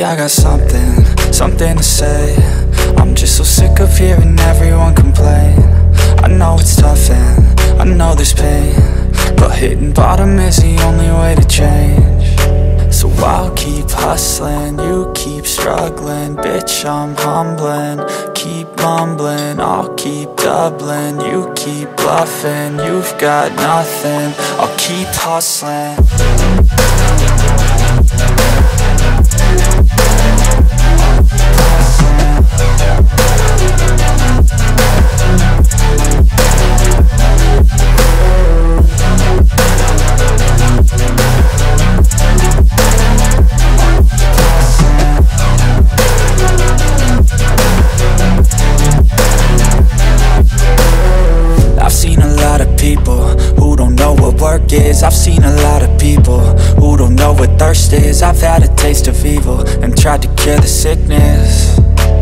I got something to say. I'm just so sick of hearing everyone complain. I know it's tough and I know there's pain, but hitting bottom is the only way to change. So I'll keep hustling, you keep struggling. Bitch, I'm humbling, keep mumbling. I'll keep doubling, you keep bluffing. You've got nothing, I'll keep hustling. I've seen a lot of people who don't know what thirst is. I've had a taste of evil and tried to cure the sickness,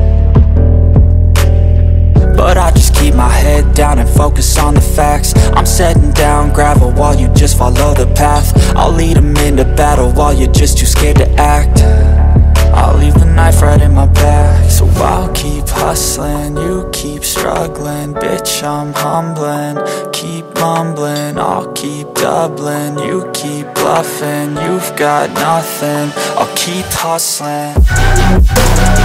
but I just keep my head down and focus on the facts. I'm setting down gravel while you just follow the path. I'll lead them into battle while you're just too scared to act. I'll leave the knife right in my back. So I'll keep hustling, you keep struggling. Bitch, I'm humbling, keep mumbling. I'll keep doubling, you keep bluffing. You've got nothing, I'll keep hustling.